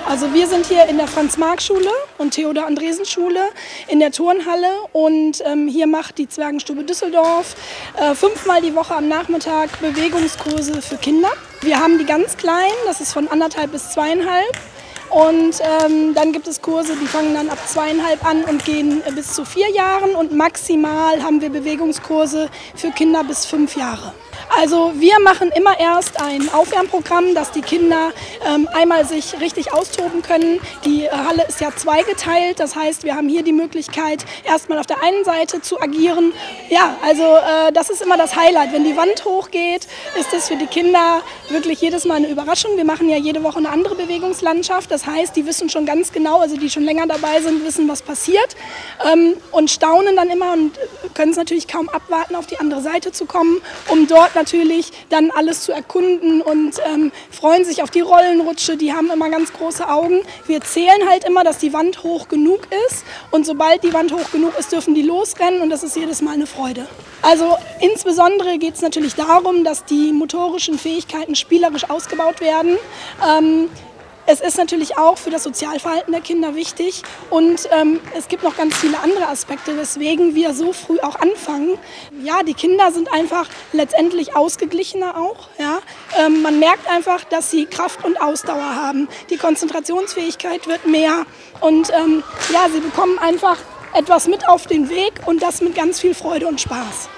Also wir sind hier in der Franz-Marc-Schule und Theodor-Andresen-Schule in der Turnhalle und hier macht die Zwergenstube Düsseldorf 5-mal die Woche am Nachmittag Bewegungskurse für Kinder. Wir haben die ganz kleinen, das ist von 1,5 bis 2,5. Und dann gibt es Kurse, die fangen dann ab 2,5 an und gehen bis zu 4 Jahren. Und maximal haben wir Bewegungskurse für Kinder bis 5 Jahre. Also wir machen immer erst ein Aufwärmprogramm, dass die Kinder einmal sich richtig austoben können. Die Halle ist ja zweigeteilt, das heißt, wir haben hier die Möglichkeit, erstmal auf der einen Seite zu agieren. Ja, also das ist immer das Highlight. Wenn die Wand hochgeht, ist das für die Kinder wirklich jedes Mal eine Überraschung. Wir machen ja jede Woche eine andere Bewegungslandschaft. Das heißt, die wissen schon ganz genau, also die schon länger dabei sind, wissen, was passiert und staunen dann immer und können es natürlich kaum abwarten, auf die andere Seite zu kommen, um dort natürlich dann alles zu erkunden und freuen sich auf die Rollenrutsche. Die haben immer ganz große Augen. Wir zählen halt immer, dass die Wand hoch genug ist und sobald die Wand hoch genug ist, dürfen die losrennen und das ist jedes Mal eine Freude. Also insbesondere geht es natürlich darum, dass die motorischen Fähigkeiten spielerisch ausgebaut werden. Es ist natürlich auch für das Sozialverhalten der Kinder wichtig und es gibt noch ganz viele andere Aspekte, weswegen wir so früh auch anfangen. Ja, die Kinder sind einfach letztendlich ausgeglichener auch. Ja? Man merkt einfach, dass sie Kraft und Ausdauer haben. Die Konzentrationsfähigkeit wird mehr und ja, sie bekommen einfach etwas mit auf den Weg und das mit ganz viel Freude und Spaß.